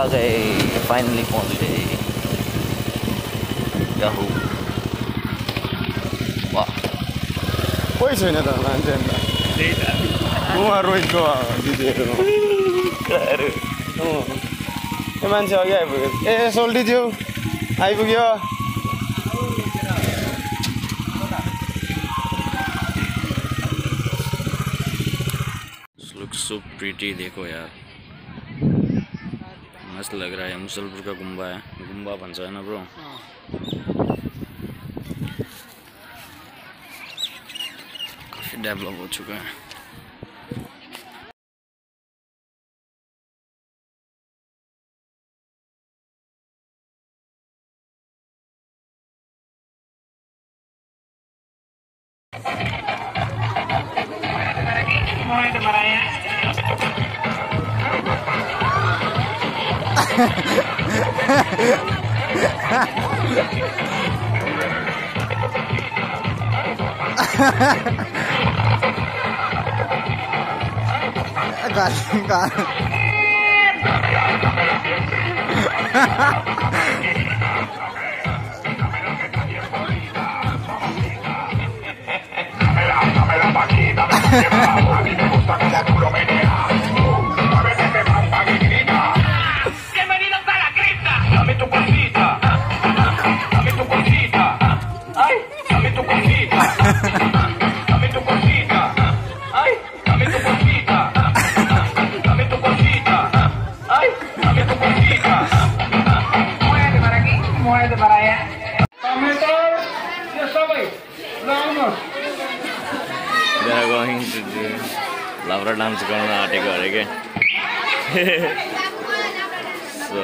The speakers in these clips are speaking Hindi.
आ गए, फाइनली पहुंच गए। याहू, वाह कोही छैन त मान्छे अन्त उहाँ रोहितको दिदीहरू ए मान्छे अघि आइपुग्यो। ए सोल्टीज्यू आइपुग्यो। लुक सो प्रिटी, देखो यार मस्त लग रहा है। मुसलपुर का गुम्बा है, गुम्बा भन्छ हैन ब्रो। काफी डेवलप हो चुका है। They are going to do lavra dance गर्न आँटेको अरे के। So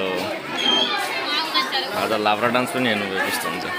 आज lavra dance पनि हेर्नु भयो कस्तो हुन्छ।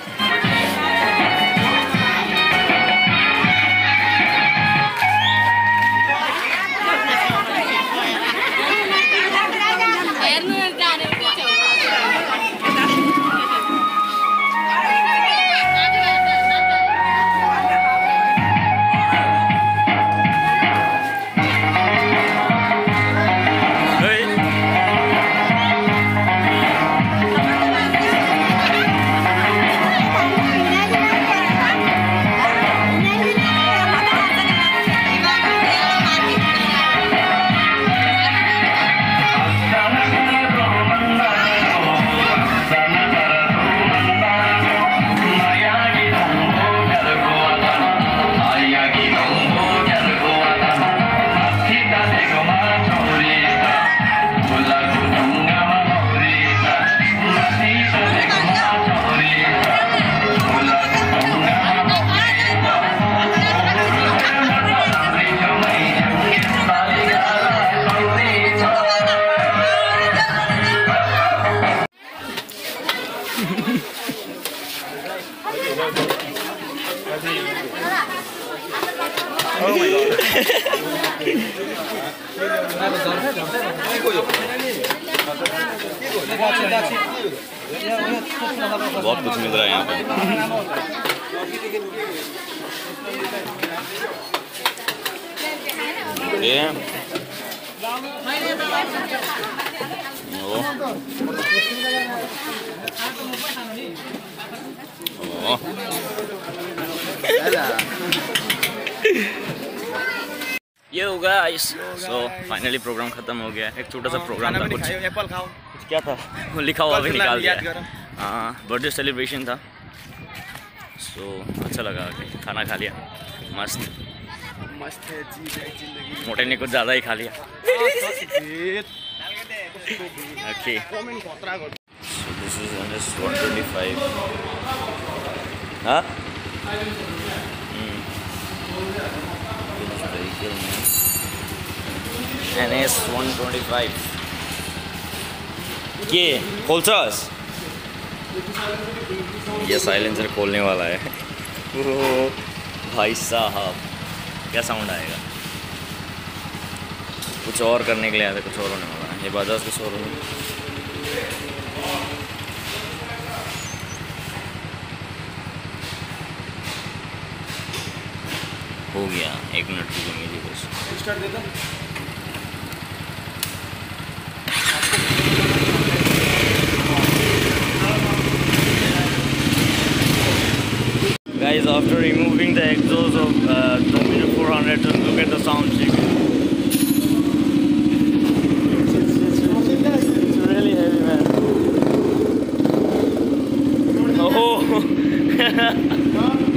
Oh my god. बहुत कुछ मिल रहा है यहाँ पे। Yo guys, so finally program खत्म हो गया। एक छोटा सा प्रोग्राम था, कुछ एप्पल खाओ, कुछ क्या था वो लिखा हुआ भी निकाल दिया। बर्थडे सेलिब्रेशन था, सो अच्छा लगा। खाना खा लिया, मस्त मस्त है जिंदगी। मोटे ने कुछ ज़्यादा ही खा लिया। Okay, so this is NS 125। हाँ NS 125 ये खोलसास, ये साइलेंसर खोलने वाला है। ओह भाई साहब, क्या साउंड आएगा। कुछ और करने के लिए आया था, कुछ और होने वाला है। ये बाजाज का शोरूम है। हो गया, 1 मिनट रुकेंगे जी बस। स्टार्ट दे दो। Guys, after removing the exhaust of Domineer 400, just look at the sound check. It's really heavy, man. Oh!